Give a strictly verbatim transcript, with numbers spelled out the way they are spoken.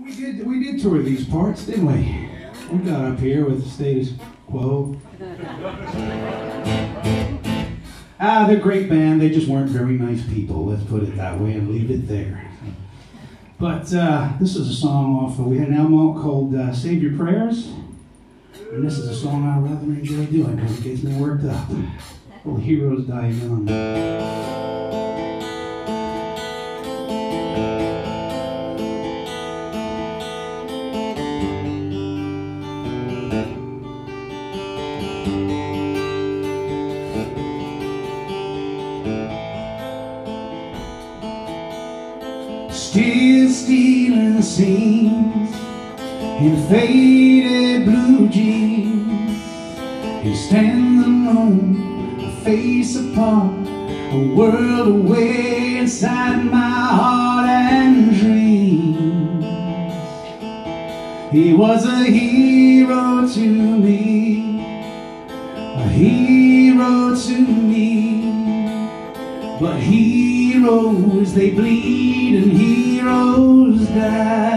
We did, we did tour these parts, didn't we? We got up here with the status quo. Ah, they're a great band. They just weren't very nice people. Let's put it that way and leave it there. But uh, this is a song off of, we had an album called uh, Save Your Prayers. And this is a song I rather enjoy doing because it gets me worked up. Little Heroes Die Young. Still stealing seams in faded blue jeans. He stands alone, a face apart, a world away inside my heart and dreams. He was a hero to me, a hero to me. But heroes, they bleed and heroes die.